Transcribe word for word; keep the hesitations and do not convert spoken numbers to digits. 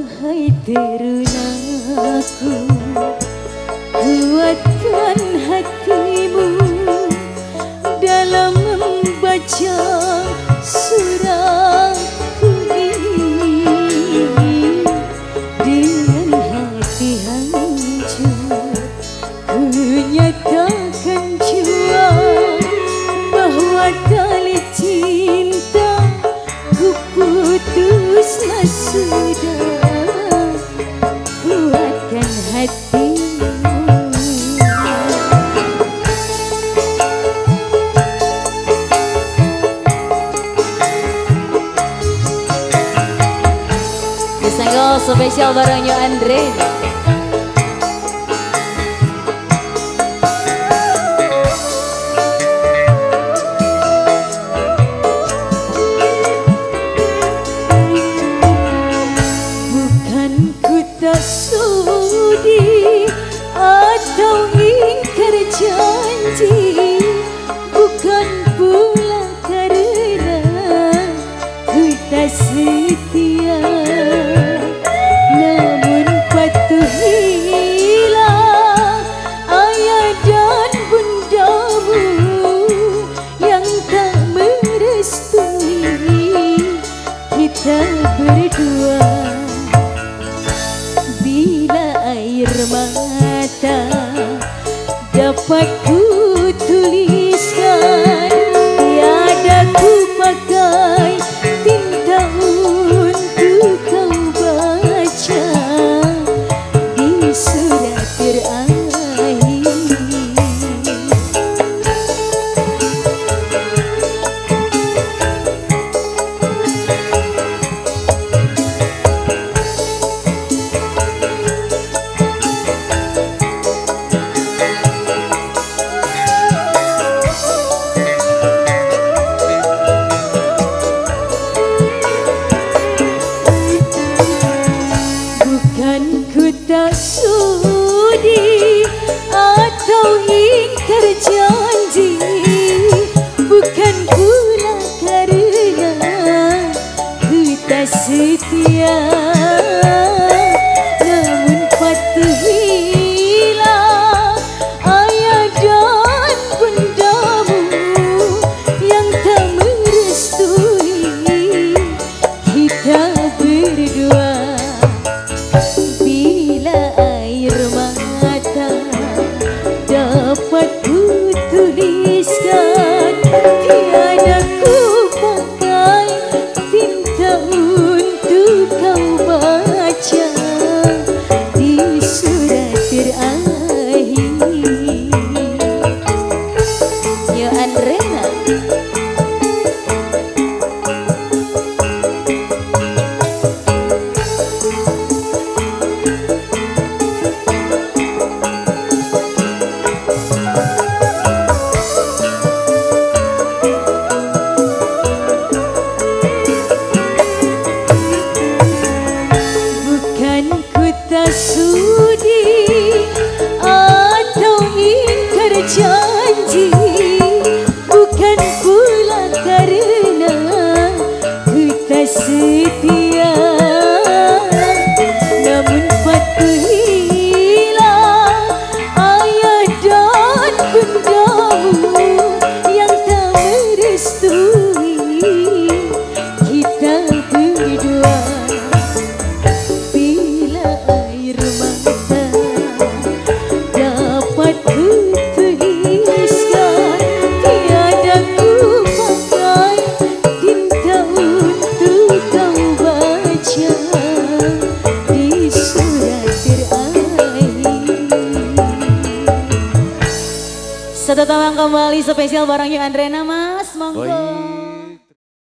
Wahai terunaku, kuatkan hatimu dalam membaca suratku ini. Dengan hati hancur ku nyatakan jua bahwa tali cinta ku putuslah sudah. Kuatkan hatimu. Single spesial bareng Yo Andre. Bukan ku tak sudi atau ingkar janji, bukan pula karena ku tak setia, namun patuhilah ayah dan bundamu yang tak merestui kita berdua. Bila air mata dapat ku tuliskan, tiada ku pakai tinta untuk kau baca di surat terakhir. Ku tak sudi atau ingkar janji, bukan pula karena ku tak setia, namun patuhilah ayah dan bundamu yang tak merestui kita berdua. Bila air mata dapat ku tuliskan, tiada ku pakai tinta untuk kau baca di surat terakhir. Yo Andrena. Ku tak sudi atau ingkar janji, bukan pula karena ku tak setia, namun patuhilah ayah dan bundamu yang tak merestui kita berdua. Satu tahun kembali spesial bareng Yo Andrena, Mas, monggo.